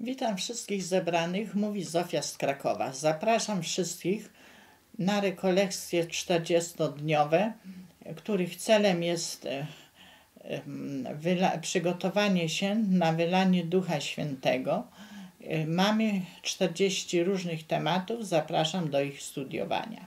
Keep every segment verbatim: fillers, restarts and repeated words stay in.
Witam wszystkich zebranych, mówi Zofia z Krakowa. Zapraszam wszystkich na rekolekcje czterdziestodniowe, których celem jest przygotowanie się na wylanie Ducha Świętego. Mamy czterdzieści różnych tematów, zapraszam do ich studiowania.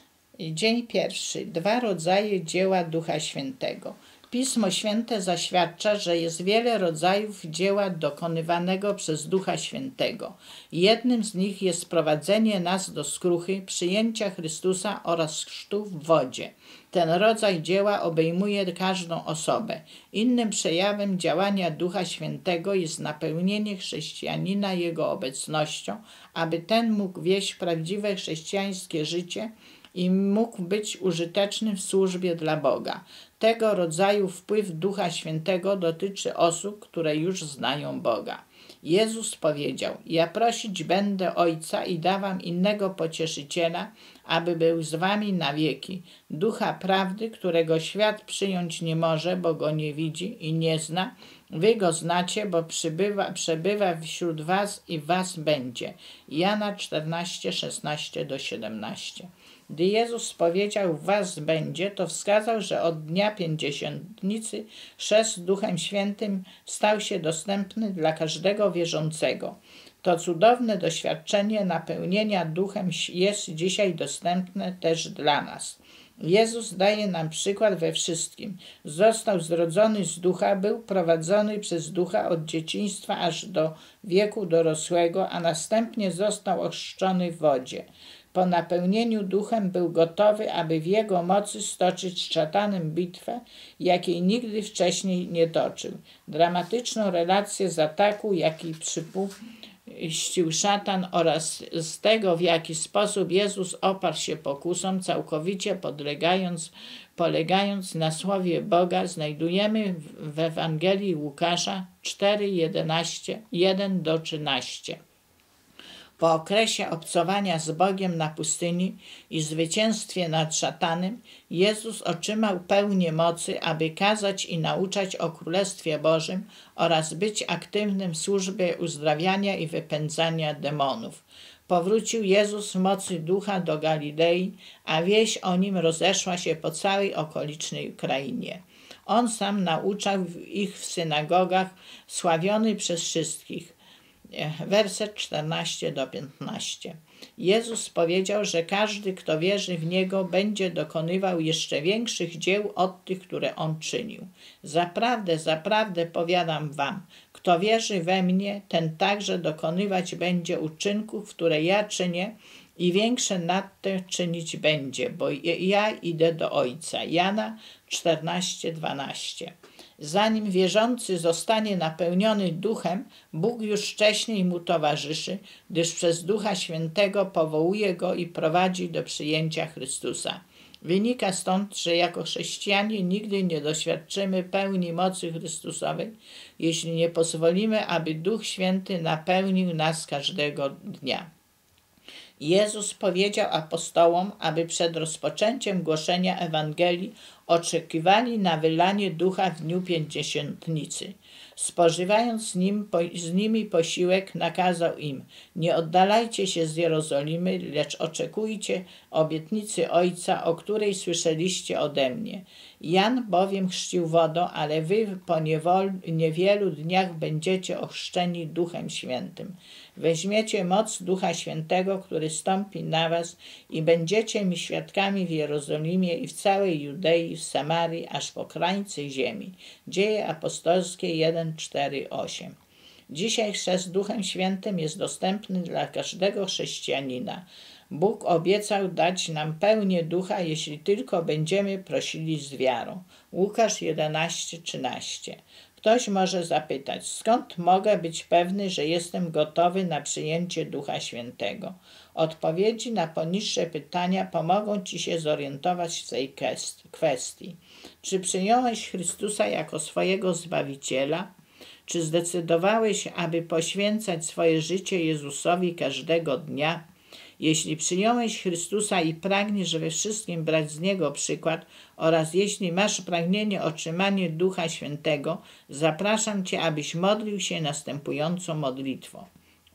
Dzień pierwszy. Dwa rodzaje dzieła Ducha Świętego. Pismo Święte zaświadcza, że jest wiele rodzajów dzieła dokonywanego przez Ducha Świętego. Jednym z nich jest prowadzenie nas do skruchy, przyjęcia Chrystusa oraz chrztu w wodzie. Ten rodzaj dzieła obejmuje każdą osobę. Innym przejawem działania Ducha Świętego jest napełnienie chrześcijanina Jego obecnością, aby ten mógł wieść prawdziwe chrześcijańskie życie i mógł być użyteczny w służbie dla Boga. Tego rodzaju wpływ Ducha Świętego dotyczy osób, które już znają Boga. Jezus powiedział: ja prosić będę Ojca i dawam innego pocieszyciela, aby był z wami na wieki. Ducha prawdy, którego świat przyjąć nie może, bo go nie widzi i nie zna. Wy go znacie, bo przybywa, przebywa wśród was i w was będzie. Jana czternaście, szesnaście do siedemnaście. Gdy Jezus powiedział: w was będzie, to wskazał, że od dnia pięćdziesiątnicy chrzest Duchem Świętym stał się dostępny dla każdego wierzącego. To cudowne doświadczenie napełnienia Duchem jest dzisiaj dostępne też dla nas. Jezus daje nam przykład we wszystkim. Został zrodzony z Ducha, był prowadzony przez Ducha od dzieciństwa aż do wieku dorosłego, a następnie został ochrzczony w wodzie. Po napełnieniu Duchem był gotowy, aby w Jego mocy stoczyć z szatanem bitwę, jakiej nigdy wcześniej nie toczył. Dramatyczną relację z ataku, jaki przypuścił szatan, oraz z tego, w jaki sposób Jezus oparł się pokusom, całkowicie podlegając, polegając na Słowie Boga, znajdujemy w Ewangelii Łukasza cztery, jedenaście, jeden do trzynastu. Po okresie obcowania z Bogiem na pustyni i zwycięstwie nad szatanem, Jezus otrzymał pełnię mocy, aby kazać i nauczać o Królestwie Bożym oraz być aktywnym w służbie uzdrawiania i wypędzania demonów. Powrócił Jezus w mocy Ducha do Galilei, a wieść o Nim rozeszła się po całej okolicznej krainie. On sam nauczał ich w synagogach, sławiony przez wszystkich. Werset czternasty do piętnastego. Jezus powiedział, że każdy, kto wierzy w Niego, będzie dokonywał jeszcze większych dzieł od tych, które On czynił. Zaprawdę, zaprawdę powiadam wam, kto wierzy we mnie, ten także dokonywać będzie uczynków, które ja czynię, i większe nad te czynić będzie, bo ja idę do Ojca. Jana czternaście, dwanaście. Zanim wierzący zostanie napełniony Duchem, Bóg już wcześniej mu towarzyszy, gdyż przez Ducha Świętego powołuje go i prowadzi do przyjęcia Chrystusa. Wynika stąd, że jako chrześcijanie nigdy nie doświadczymy pełni mocy Chrystusowej, jeśli nie pozwolimy, aby Duch Święty napełnił nas każdego dnia. Jezus powiedział apostołom, aby przed rozpoczęciem głoszenia Ewangelii oczekiwali na wylanie Ducha w dniu pięćdziesiątnicy. Spożywając z, nim, z nimi posiłek, nakazał im: nie oddalajcie się z Jerozolimy, lecz oczekujcie obietnicy Ojca, o której słyszeliście ode mnie. Jan bowiem chrzcił wodą, ale wy po niewol, niewielu dniach będziecie ochrzczeni Duchem Świętym. Weźmiecie moc Ducha Świętego, który stąpi na was, i będziecie mi świadkami w Jerozolimie i w całej Judei, w Samarii, aż po krańce ziemi. Dzieje apostolskie jeden, cztery, osiem. Dzisiaj chrzest Duchem Świętym jest dostępny dla każdego chrześcijanina. Bóg obiecał dać nam pełnię Ducha, jeśli tylko będziemy prosili z wiarą. Łukasz jedenaście, trzynaście. Ktoś może zapytać, skąd mogę być pewny, że jestem gotowy na przyjęcie Ducha Świętego? Odpowiedzi na poniższe pytania pomogą ci się zorientować w tej kwestii. Czy przyjąłeś Chrystusa jako swojego Zbawiciela? Czy zdecydowałeś, aby poświęcać swoje życie Jezusowi każdego dnia? Jeśli przyjąłeś Chrystusa i pragniesz we wszystkim brać z Niego przykład oraz jeśli masz pragnienie otrzymania Ducha Świętego, zapraszam Cię, abyś modlił się następującą modlitwą.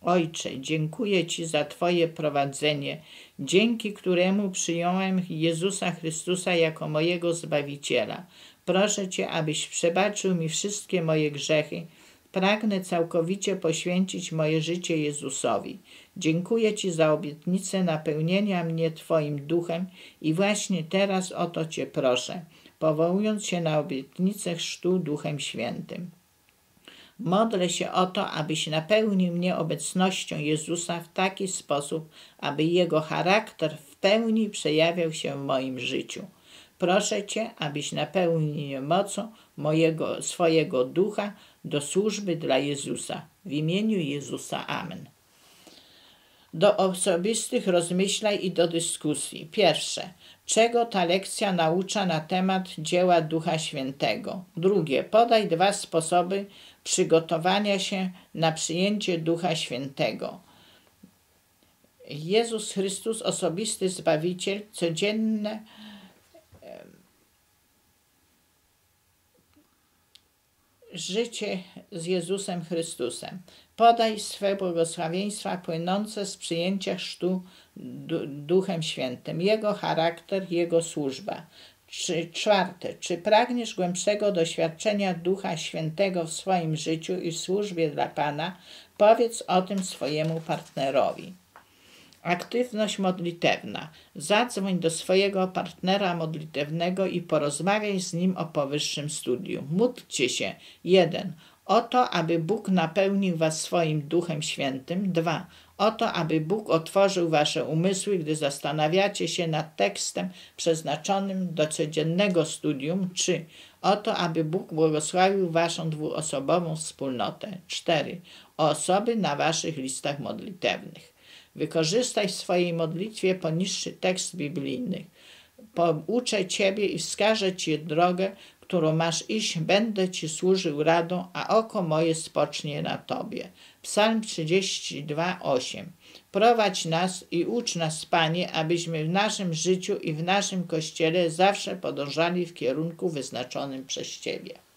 Ojcze, dziękuję Ci za Twoje prowadzenie, dzięki któremu przyjąłem Jezusa Chrystusa jako mojego Zbawiciela. Proszę Cię, abyś przebaczył mi wszystkie moje grzechy. Pragnę całkowicie poświęcić moje życie Jezusowi. Dziękuję Ci za obietnicę napełnienia mnie Twoim duchem i właśnie teraz o to Cię proszę, powołując się na obietnicę chrztu Duchem Świętym. Modlę się o to, abyś napełnił mnie obecnością Jezusa w taki sposób, aby Jego charakter w pełni przejawiał się w moim życiu. Proszę Cię, abyś napełnił mnie mocą mojego, swojego ducha do służby dla Jezusa. W imieniu Jezusa. Amen. Do osobistych rozmyślań i do dyskusji. Pierwsze. Czego ta lekcja naucza na temat dzieła Ducha Świętego? Drugie. Podaj dwa sposoby przygotowania się na przyjęcie Ducha Świętego. Jezus Chrystus, osobisty Zbawiciel, codzienne życie z Jezusem Chrystusem. Podaj swe błogosławieństwa płynące z przyjęcia chrztu Duchem Świętym, Jego charakter, Jego służba. Czy, czwarte, czy pragniesz głębszego doświadczenia Ducha Świętego w swoim życiu i w służbie dla Pana? Powiedz o tym swojemu partnerowi. Aktywność modlitewna. Zadzwoń do swojego partnera modlitewnego i porozmawiaj z nim o powyższym studium. Módlcie się. jeden. O to, aby Bóg napełnił was swoim Duchem Świętym. dwa. O to, aby Bóg otworzył wasze umysły, gdy zastanawiacie się nad tekstem przeznaczonym do codziennego studium. trzy. O to, aby Bóg błogosławił waszą dwuosobową wspólnotę. cztery. O osoby na waszych listach modlitewnych. Wykorzystaj w swojej modlitwie poniższy tekst biblijny. Pouczę Ciebie i wskażę Ci drogę, którą masz iść, będę Ci służył radą, a oko moje spocznie na Tobie. Psalm trzydzieści dwa, osiem. Prowadź nas i ucz nas, Panie, abyśmy w naszym życiu i w naszym Kościele zawsze podążali w kierunku wyznaczonym przez Ciebie.